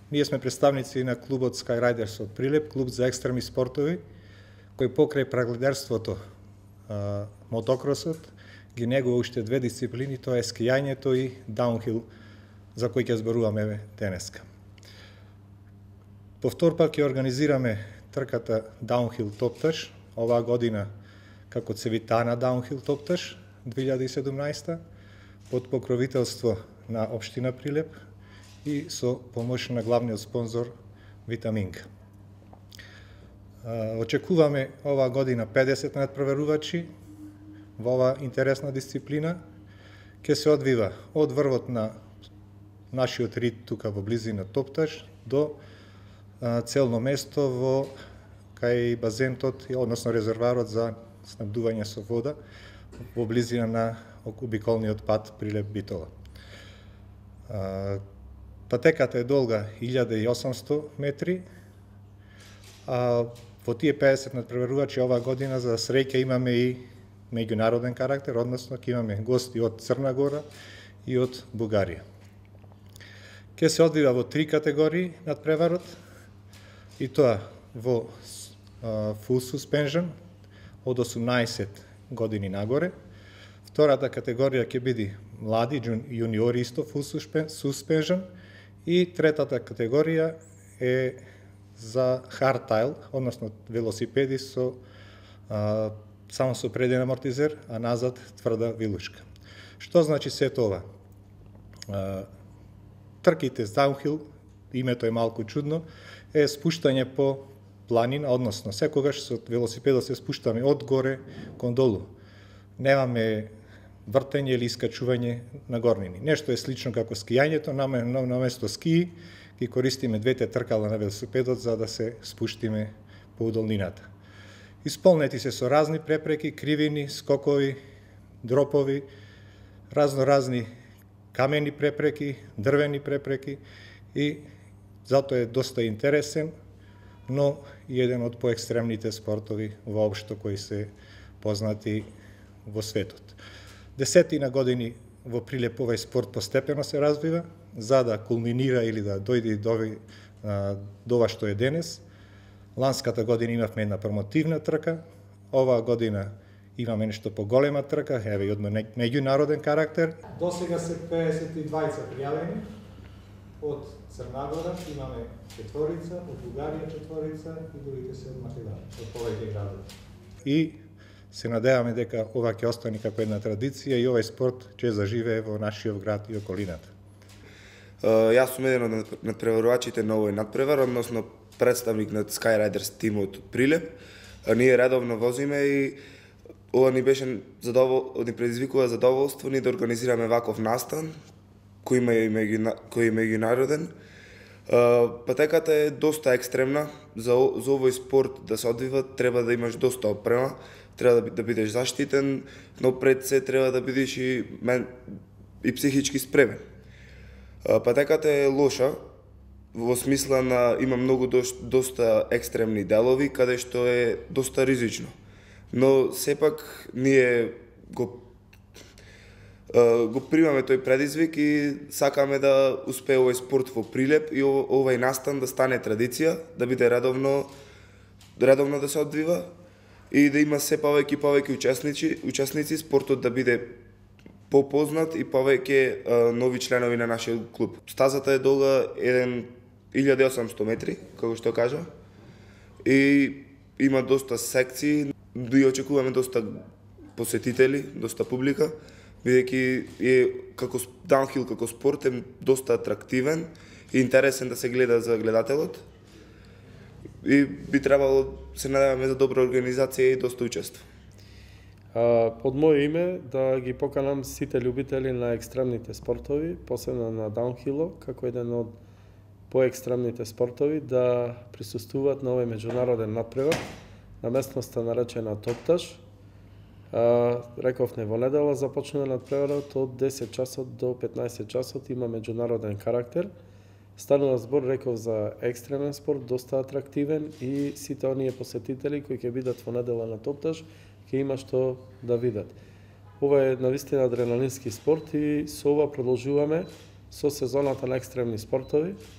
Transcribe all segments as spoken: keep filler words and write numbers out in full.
Ние сме представници на клубот Sky Riders од Прилеп, клуб за екстремни спортови, кој покрај прагледерството, мотокросот, ги негува уште две дисциплини, тоа е скијањето и даунхил, за кој ќе зборуваме денеска. Повтор пат ќе организираме трката Даунхил топташ, оваа година како Цевитана Даунхил топташ две илјади и седумнаесета, под покровителство на општина Прилеп и со помош на главниот спонзор Витаминка. Очекуваме оваа година педесет надпреварувачи во оваа интересна дисциплина. Ке се одвива од врвот на нашиот рид тука во близина Топташ до целно место во кај базентот, односно резерварот за снабдување со вода во близина на обиколниот пат Прилеп-Битола. Патеката е долга илјада и осамсто метри, а во тие педесет надпреварувачи оваа година за среќа имаме и меѓународен карактер, односно ќе имаме гости од Црна Гора и од Бугарија. Ке се одвива во три категории надпреварот, и тоа во full suspension од осумнаесет години нагоре. Втората категорија ќе биде млади, јуниори исто full suspension, и третата категорија е за hardtail, односно велосипеди со а, само со преден амортизер, а назад тврда вилушка. Што значи се тоа? А, трките с даунхил, името е малку чудно, е спуштање по планина, односно секогаш со велосипедот се спуштаме од горе кон долу. Немаме вртење или искачување на горнини. Нешто е слично како скијањето, на место скии ги користиме двете тркала на велосипедот за да се спуштиме по удолнината. Исполнети се со разни препреки, кривини, скокови, дропови, разно-разни камени препреки, дрвени препреки, и затоа е доста интересен, но и еден од поекстремните спортови воопшто кои се познати во светот. Десетина години во Прилеп овој спорт постепено се развива, за да кулминира или да дојде до, до ова што е денес. Ланската година имавме една промотивна трка, оваа година имаме нешто поголема трка, еве и од меѓународен карактер. До сега се педесет и двајца пријавени, од Црна Гора имаме четворица, од Бугарија четворица и другите се од Македонија, од повеќе градови. И се надеваме дека ова ќе остане како една традиција и овој спорт ќе заживее во нашиот град и околината. Јас сум еден од надпреварувачите на овој надпревар, односно представник на Sky Riders тимот од Прилеп. Ние редовно возиме и ова ни беше задовол... ни предизвикува задоволство ни да организираме ваков настан, кој има и кој е меѓународен. Патеката е доста екстремна. За, за овој спорт да се одвива треба да имаш доста опрема, треба да, да бидеш заштитен, но пред се треба да бидеш и, мен, и психички спремен. Патеката е лоша, во смисла на има многу доста екстремни делови, каде што е доста ризично. Но сепак ние го го примаме тој предизвик и сакаме да успее овој спорт во Прилеп и овој настан да стане традиција, да биде редовно редовно да се одвива и да има се повеќе и повеќе учесници, учесници, спортот да биде попознат и повеќе нови членови на нашиот клуб. Стазата е долга илјада и осамсто метри, како што кажа, и има доста секции, и очекуваме доста посетители, доста публика, бидејќи е како даунхил како спорт е доста атрактивен и интересен да се гледа за гледателот. И би требало се надеваме за добра организација и доста учество. Под моје име да ги поканам сите љубители на екстремните спортови, посебно на даунхило, како еден од поекстремните спортови, да присуствуваат на овој меѓународен надпревар на местноста наречена Топташ. Рековме во недела започнува надпреварот од десет часот до петнаесет часот, има меѓународен карактер. Станува збор, реков, за екстремен спорт, доста атрактивен, и сите оние посетители кои ќе бидат во недела на Топташ ќе има што да видат. Ова е навистина адреналински спорт и со ова продолжуваме со сезоната на екстремни спортови,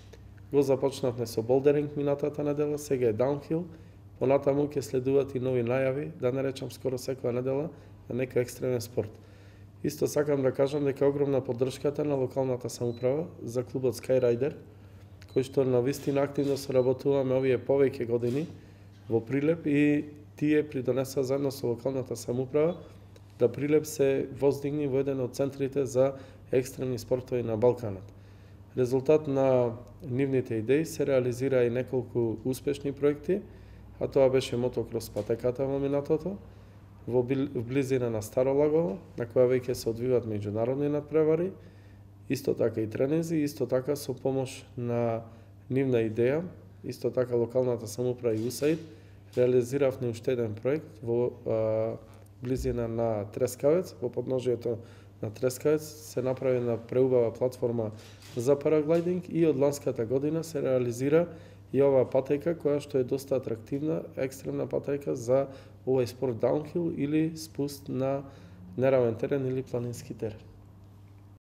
Го започнавме со болдеринг минатата недела, сега е даунхил, понатаму ќе следуваат и нови најави, да не речам скоро секоја недела, на некој екстремен спорт. Исто сакам да кажам дека огромна поддршката на локалната самоуправа за клубот Skyrider, кој што навистина активно соработуваме овие повеќе години во Прилеп и тие придонеса заедно со локалната самоуправа да Прилеп се воздигне во еден од центрите за екстремни спортови на Балканот. Резултат на нивните идеи се реализира и неколку успешни проекти, а тоа беше мотокрос патеката во минатото, во близина на Старо Лагово, на која веќе се одвиваат меѓународни надпревари, исто така и тренинзи, исто така со помош на нивна идеја, исто така локалната самоуправа и УСАИД, реализиравме уште еден проект во а, близина на Трескавец, во подножието на Трескавец се направи на преубава платформа за параглайдинг и од ланската година се реализира и оваа патека која што е доста атрактивна, екстремна патека за овој спорт даунхил или спуст на неравен терен или планински терен.